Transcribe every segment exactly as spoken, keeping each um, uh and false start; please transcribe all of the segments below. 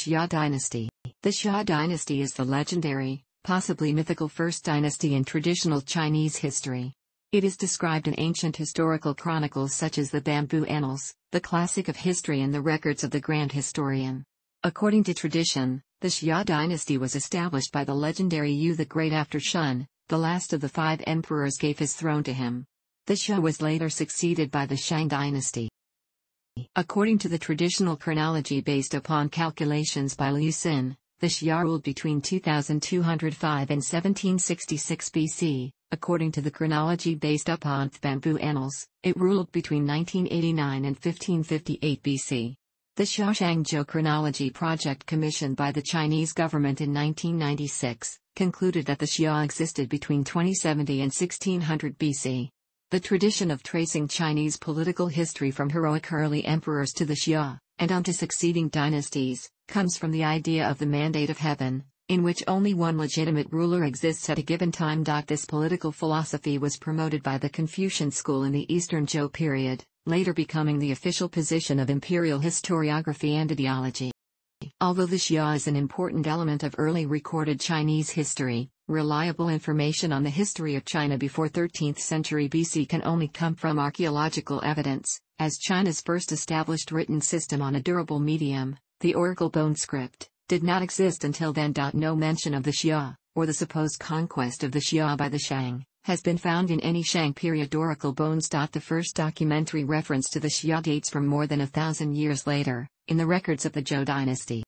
Xia dynasty. The Xia dynasty is the legendary, possibly mythical first dynasty in traditional Chinese history. It is described in ancient historical chronicles such as the Bamboo Annals, the classic of history, and the records of the Grand Historian. According to tradition, the Xia dynasty was established by the legendary Yu the Great after Shun, the last of the five emperors, gave his throne to him. The Xia was later succeeded by the Shang dynasty. According to the traditional chronology based upon calculations by Liu Xin, the Xia ruled between two thousand two hundred five and seventeen sixty-six B C. According to the chronology based upon the Bamboo Annals, it ruled between nineteen eighty-nine and fifteen fifty-eight B C. The Xia Shangzhou Chronology Project, commissioned by the Chinese government in nineteen ninety-six, concluded that the Xia existed between twenty seventy and sixteen hundred B C. The tradition of tracing Chinese political history from heroic early emperors to the Xia, and on to succeeding dynasties, comes from the idea of the mandate of heaven, in which only one legitimate ruler exists at a given time. This political philosophy was promoted by the Confucian school in the Eastern Zhou period, later becoming the official position of imperial historiography and ideology. Although the Xia is an important element of early recorded Chinese history, reliable information on the history of China before thirteenth century B C can only come from archaeological evidence, as China's first established written system on a durable medium, the oracle bone script, did not exist until then. No mention of the Xia, or the supposed conquest of the Xia by the Shang, has been found in any Shang period oracle bones. The first documentary reference to the Xia dates from more than a thousand years later, in the records of the Zhou dynasty.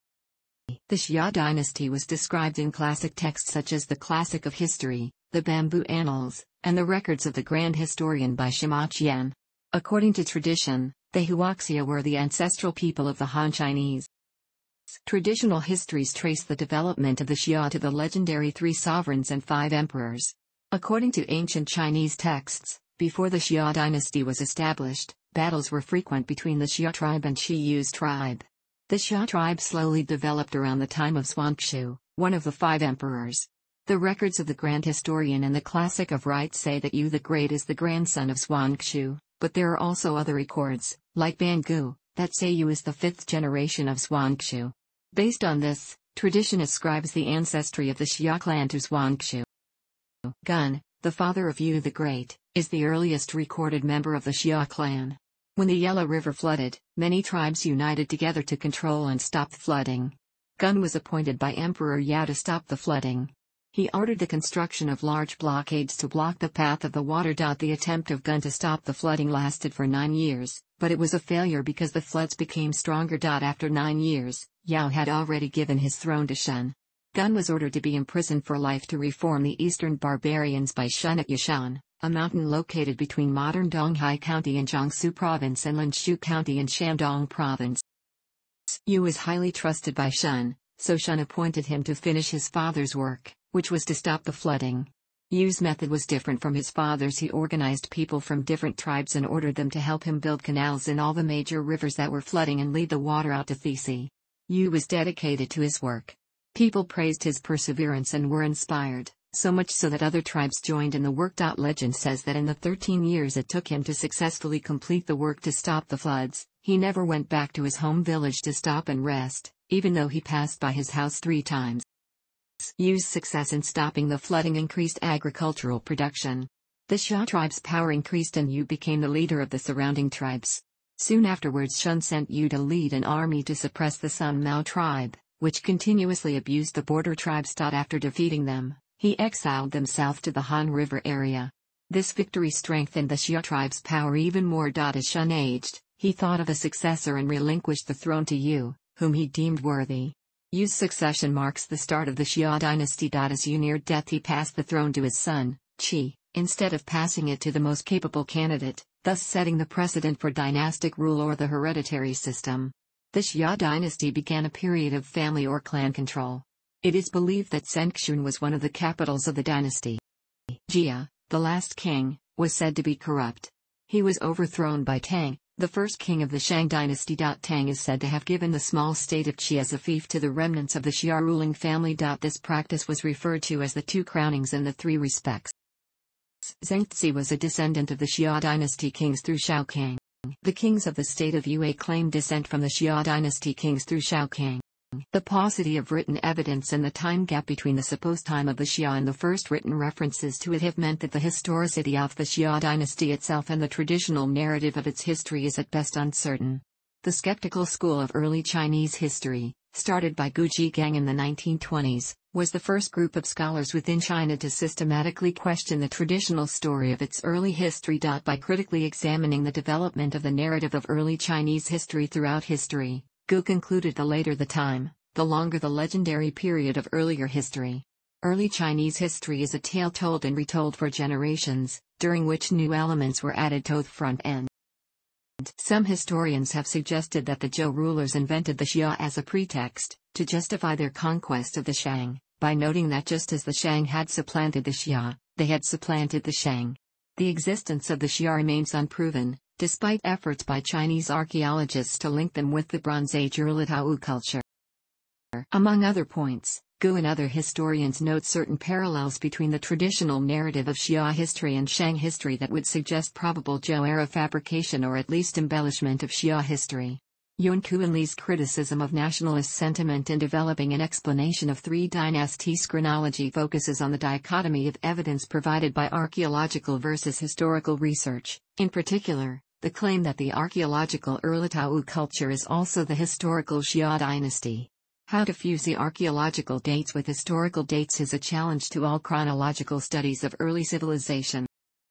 The Xia dynasty was described in classic texts such as the Classic of History, the Bamboo Annals, and the records of the Grand Historian by Sima Qian. According to tradition, the Huaxia were the ancestral people of the Han Chinese. Traditional histories trace the development of the Xia to the legendary three sovereigns and five emperors. According to ancient Chinese texts, before the Xia dynasty was established, battles were frequent between the Xia tribe and Shi Yu's tribe. The Xia tribe slowly developed around the time of Xuanxu, one of the five emperors. The records of the Grand Historian and the Classic of Rites say that Yu the Great is the grandson of Xuanxu, but there are also other records, like Bangu, that say Yu is the fifth generation of Xuanxu. Based on this, tradition ascribes the ancestry of the Xia clan to Xuanxu. Gun, the father of Yu the Great, is the earliest recorded member of the Xia clan. When the Yellow River flooded, many tribes united together to control and stop the flooding. Gun was appointed by Emperor Yao to stop the flooding. He ordered the construction of large blockades to block the path of the water. The attempt of Gun to stop the flooding lasted for nine years, but it was a failure because the floods became stronger. After nine years, Yao had already given his throne to Shun. Gun was ordered to be imprisoned for life to reform the eastern barbarians by Shun at Yishan, a mountain located between modern Donghai County in Jiangsu Province and Linshu County in Shandong Province. Yu was highly trusted by Shun, so Shun appointed him to finish his father's work, which was to stop the flooding. Yu's method was different from his father's. He organized people from different tribes and ordered them to help him build canals in all the major rivers that were flooding and lead the water out to Thesi. Yu was dedicated to his work. People praised his perseverance and were inspired, so much so that other tribes joined in the work. Legend says that in the thirteen years it took him to successfully complete the work to stop the floods, he never went back to his home village to stop and rest, even though he passed by his house three times. Yu's success in stopping the flooding increased agricultural production. The Xia tribe's power increased and Yu became the leader of the surrounding tribes. Soon afterwards Shun sent Yu to lead an army to suppress the Sun Mao tribe, which continuously abused the border tribes. After defeating them, he exiled them south to the Han River area. This victory strengthened the Xia tribe's power even more. As Shun aged, he thought of a successor and relinquished the throne to Yu, whom he deemed worthy. Yu's succession marks the start of the Xia dynasty. As Yu neared death, he passed the throne to his son, Qi, instead of passing it to the most capable candidate, thus setting the precedent for dynastic rule or the hereditary system. The Xia dynasty began a period of family or clan control. It is believed that Zhengxun was one of the capitals of the dynasty. Jia, the last king, was said to be corrupt. He was overthrown by Tang, the first king of the Shang dynasty. Tang is said to have given the small state of Qi as a fief to the remnants of the Xia ruling family. This practice was referred to as the two crownings in the three respects. Zhengzi was a descendant of the Xia dynasty kings through Shaokang. The kings of the state of Yue claimed descent from the Xia dynasty kings through Shaokang. The paucity of written evidence and the time gap between the supposed time of the Xia and the first written references to it have meant that the historicity of the Xia dynasty itself and the traditional narrative of its history is at best uncertain. The skeptical school of early Chinese history, started by Gu Zhigang in the nineteen twenties, was the first group of scholars within China to systematically question the traditional story of its early history. By critically examining the development of the narrative of early Chinese history throughout history, Gu concluded the later the time, the longer the legendary period of earlier history. Early Chinese history is a tale told and retold for generations, during which new elements were added to the front end. Some historians have suggested that the Zhou rulers invented the Xia as a pretext to justify their conquest of the Shang, by noting that just as the Shang had supplanted the Xia, they had supplanted the Shang. The existence of the Xia remains unproven, despite efforts by Chinese archaeologists to link them with the Bronze Age Erlitou culture. Among other points, Gu and other historians note certain parallels between the traditional narrative of Xia history and Shang history that would suggest probable Zhou-era fabrication or at least embellishment of Xia history. Yuan Kuan-Li's criticism of nationalist sentiment in developing an explanation of three dynasties chronology focuses on the dichotomy of evidence provided by archaeological versus historical research, in particular, the claim that the archaeological Erlitou culture is also the historical Xia dynasty. How to fuse the archaeological dates with historical dates is a challenge to all chronological studies of early civilization.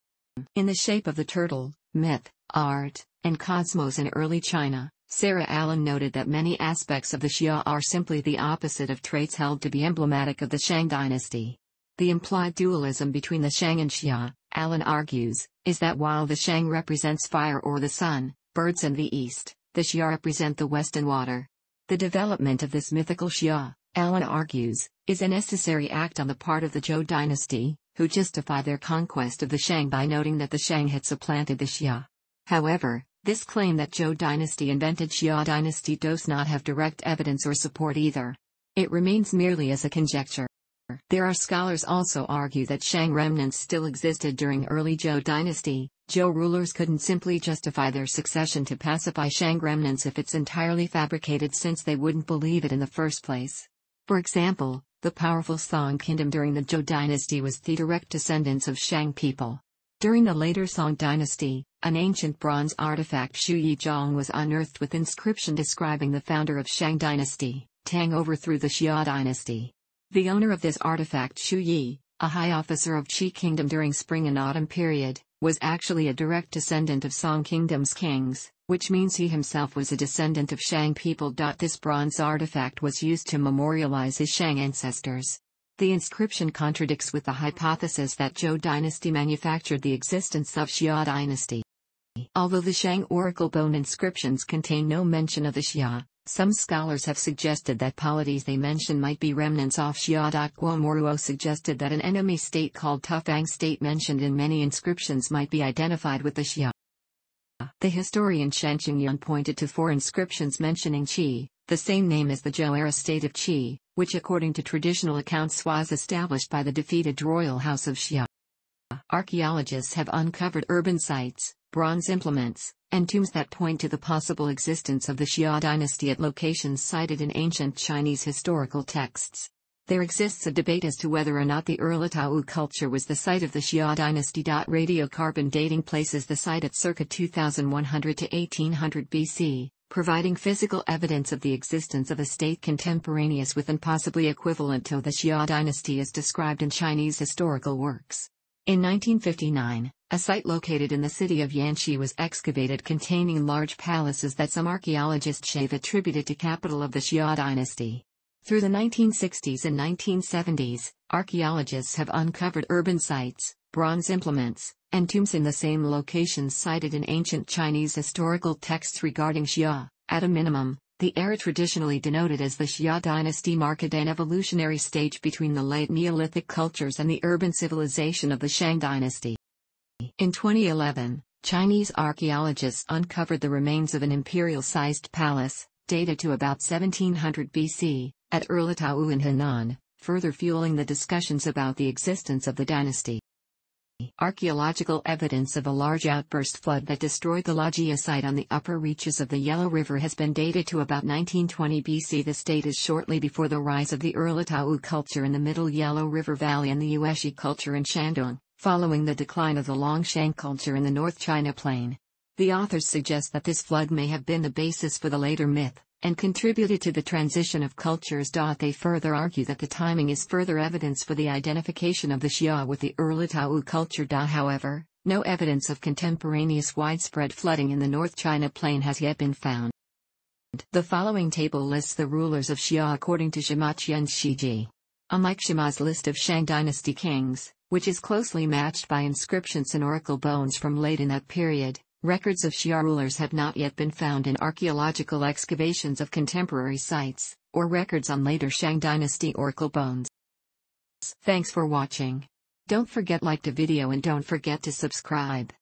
In The Shape of the Turtle, Myth, Art, and Cosmos in Early China, Sarah Allen noted that many aspects of the Xia are simply the opposite of traits held to be emblematic of the Shang dynasty. The implied dualism between the Shang and Xia, Allen argues, is that while the Shang represents fire or the sun, birds and the east, the Xia represent the west and water. The development of this mythical Xia, Allen argues, is a necessary act on the part of the Zhou dynasty, who justify their conquest of the Shang by noting that the Shang had supplanted the Xia. However, this claim that Zhou dynasty invented Xia dynasty does not have direct evidence or support either. It remains merely as a conjecture. There are scholars also argue that Shang remnants still existed during early Zhou dynasty. Zhou rulers couldn't simply justify their succession to pacify Shang remnants if it's entirely fabricated, since they wouldn't believe it in the first place. For example, the powerful Song kingdom during the Zhou dynasty was the direct descendants of Shang people. During the later Song dynasty, an ancient bronze artifact Shu Yizhong was unearthed with inscription describing the founder of Shang dynasty, Tang overthrew the Xia dynasty. The owner of this artifact, Shu Yi, a high officer of Qi kingdom during spring and autumn period, was actually a direct descendant of Song kingdom's kings, which means he himself was a descendant of Shang people. This bronze artifact was used to memorialize his Shang ancestors. The inscription contradicts with the hypothesis that Zhou dynasty manufactured the existence of Xia dynasty. Although the Shang oracle bone inscriptions contain no mention of the Xia, some scholars have suggested that polities they mention might be remnants of Xia. Guo Moruo suggested that an enemy state called Tufang state mentioned in many inscriptions might be identified with the Xia. The historian Shen Qingyun pointed to four inscriptions mentioning Qi, the same name as the Zhou-era state of Qi, which according to traditional accounts was established by the defeated royal house of Xia. Archaeologists have uncovered urban sites, bronze implements, and tombs that point to the possible existence of the Xia dynasty at locations cited in ancient Chinese historical texts. There exists a debate as to whether or not the Erlitou culture was the site of the Xia dynasty. Radiocarbon dating places the site at circa two thousand one hundred to eighteen hundred B C, providing physical evidence of the existence of a state contemporaneous with and possibly equivalent to the Xia dynasty as described in Chinese historical works. In nineteen fifty-nine, a site located in the city of Yanqi was excavated containing large palaces that some archaeologists have attributed to capital of the Xia dynasty. Through the nineteen sixties and nineteen seventies, archaeologists have uncovered urban sites, bronze implements, and tombs in the same locations cited in ancient Chinese historical texts regarding Xia. At a minimum, the era traditionally denoted as the Xia dynasty marked an evolutionary stage between the late Neolithic cultures and the urban civilization of the Shang dynasty. In twenty eleven, Chinese archaeologists uncovered the remains of an imperial-sized palace, dated to about seventeen hundred B C, at Erlitou in Henan, further fueling the discussions about the existence of the dynasty. Archaeological evidence of a large outburst flood that destroyed the Lajia site on the upper reaches of the Yellow River has been dated to about nineteen twenty B C. This date is shortly before the rise of the Erlatau culture in the Middle Yellow River Valley and the Yuezhi culture in Shandong, following the decline of the Longshan culture in the North China Plain. The authors suggest that this flood may have been the basis for the later myth, and contributed to the transition of cultures. They further argue that the timing is further evidence for the identification of the Xia with the Erlatau culture. However, no evidence of contemporaneous widespread flooding in the North China Plain has yet been found. The following table lists the rulers of Xia according to Sima Qian's Shiji. Unlike Shima's list of Shang dynasty kings, which is closely matched by inscriptions and oracle bones from late in that period, records of Xia rulers have not yet been found in archaeological excavations of contemporary sites, or records on later Shang dynasty oracle bones. Thanks for watching. Don't forget to like the video and don't forget to subscribe.